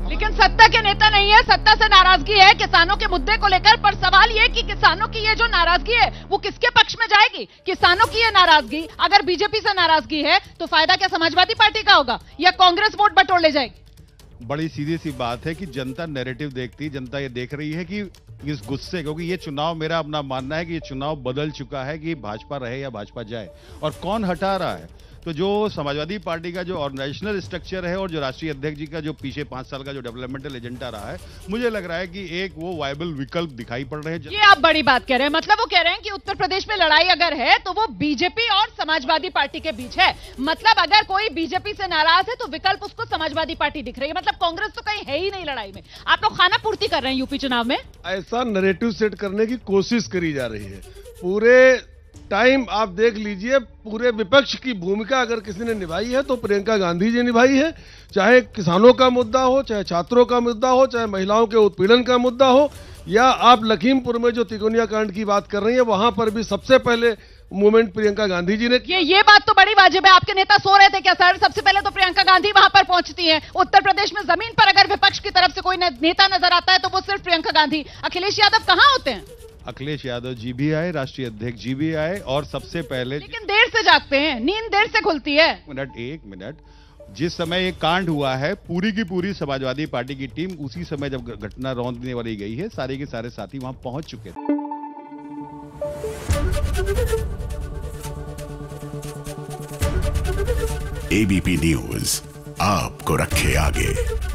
लेकिन सत्ता के नेता नहीं है, सत्ता से नाराजगी है किसानों के मुद्दे को लेकर। पर सवाल ये कि किसानों की ये जो नाराजगी है वो किसके पक्ष में जाएगी? किसानों की ये नाराजगी अगर बीजेपी से नाराजगी है तो फायदा क्या समाजवादी पार्टी का होगा या कांग्रेस वोट बटोर ले जाएगी? बड़ी सीधी सी बात है कि जनता नैरेटिव देखती है। जनता ये देख रही है कि इस गुस्से, क्योंकि ये चुनाव, मेरा अपना मानना है कि ये चुनाव बदल चुका है कि भाजपा रहे या भाजपा जाए, और कौन हटा रहा है। तो जो समाजवादी पार्टी का जो ऑर्गेनाइजेशनल स्ट्रक्चर है और जो राष्ट्रीय अध्यक्ष जी का जो पीछे 5 साल का जो डेवलपमेंटल एजेंडा रहा है, मुझे लग रहा है कि एक वो वायबल विकल्प दिखाई पड़ रहे हैं। ये आप बड़ी बात कह रहे हैं, मतलब वो कह रहे हैं कि उत्तर प्रदेश में लड़ाई अगर है तो वो बीजेपी और समाजवादी पार्टी के बीच है। मतलब अगर कोई बीजेपी से नाराज है तो विकल्प उसको समाजवादी पार्टी दिख रही है। मतलब कांग्रेस तो कहीं है ही नहीं लड़ाई में। आप लोग खाना पूर्ति कर रहे हैं यूपी चुनाव में। ऐसा नैरेटिव सेट करने की कोशिश करी जा रही है। पूरे टाइम आप देख लीजिए, पूरे विपक्ष की भूमिका अगर किसी ने निभाई है तो प्रियंका गांधी जी निभाई है। चाहे किसानों का मुद्दा हो, चाहे छात्रों का मुद्दा हो, चाहे महिलाओं के उत्पीड़न का मुद्दा हो, या आप लखीमपुर में जो तिकोनिया कांड की बात कर रही है, वहां पर भी सबसे पहले मूवमेंट प्रियंका गांधी जी ने। ये बात तो बड़ी वाजिब है। आपके नेता सो रहे थे क्या सर? सबसे पहले तो प्रियंका गांधी वहां पर पहुंचती हैं। उत्तर प्रदेश में जमीन पर अगर विपक्ष की तरफ से कोई नेता नजर आता है तो वो सिर्फ प्रियंका गांधी। अखिलेश यादव कहां होते हैं? अखिलेश यादव जी भी आए, राष्ट्रीय अध्यक्ष जी भी आए, और सबसे पहले, लेकिन देर से जागते हैं, नींद देर से खुलती है। एक मिनट, जिस समय ये कांड हुआ है, पूरी की पूरी समाजवादी पार्टी की टीम उसी समय जब घटना रौंदने वाली गई है, सारे के सारे साथी वहां पहुंच चुके थे। एबीपी न्यूज आपको रखे आगे।